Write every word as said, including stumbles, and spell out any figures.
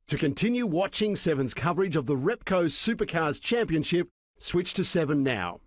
To continue watching Seven's coverage of the Repco Supercars Championship, switch to Seven now.